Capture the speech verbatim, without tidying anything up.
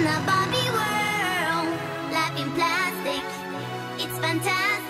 a Barbie world, life in plastic, it's fantastic.